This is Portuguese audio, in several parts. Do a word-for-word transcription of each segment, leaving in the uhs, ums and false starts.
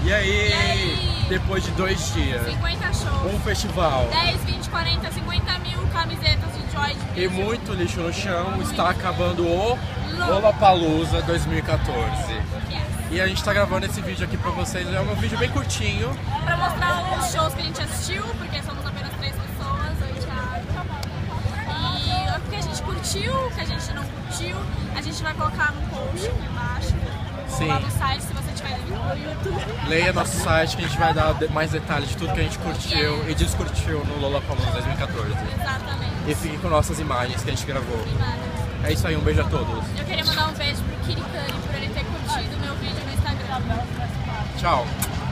E aí, E aí? Depois de dois dias, cinquenta shows, um festival dez, vinte, quarenta, cinquenta mil camisetas de Joy de e Music. muito lixo no chão, está acabando o Lollapalooza dois mil e quatorze. Yes. E a gente tá gravando esse vídeo aqui pra vocês, é um vídeo bem curtinho. Pra mostrar os shows que a gente assistiu, porque somos apenas três pessoas, oi Thiago. E o que a gente curtiu, o que a gente não curtiu, a gente vai colocar no post aqui embaixo. Sim. Lá no site, se você estiver no YouTube. Leia nosso site que a gente vai dar mais detalhes de tudo que a gente curtiu e descurtiu no Lollapalooza dois mil e quatorze. Exatamente. E fique com nossas imagens que a gente gravou. Imagens. É isso aí, um beijo a todos. Eu queria mandar um beijo pro Kitty Curry por ele ter curtido meu vídeo no Instagram. Tchau.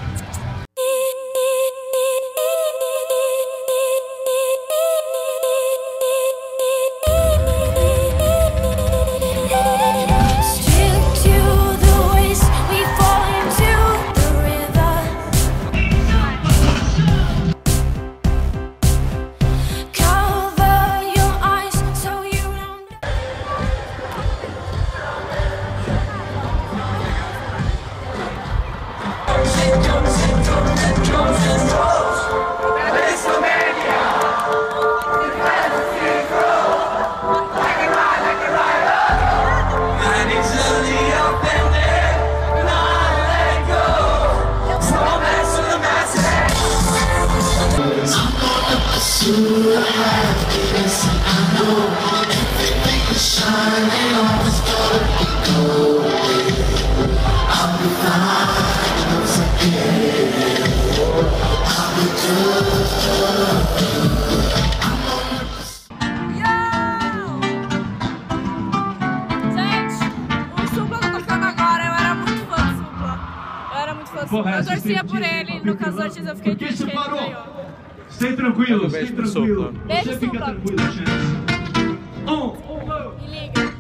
Eu torcia por ele, no caso Ortiz eu fiquei triste que ele não ganhou. Stay tranquilo, stay Beijo pro tranquilo. Supla. Beijo, Você fica Supla. tranquilo, Chance. Um, um, Me liga.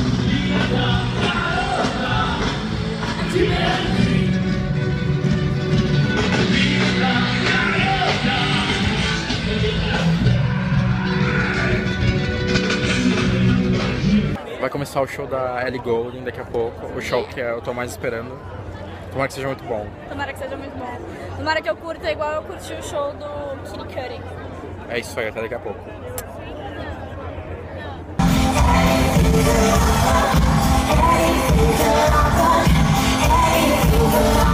Vai começar o show da Ellie Goulding daqui a pouco, o show que eu tô mais esperando. Tomara que seja muito bom. Tomara que seja muito bom. Tomara que eu curta igual eu curti o show do Kitty Curry. É isso aí, até daqui a pouco. Hey,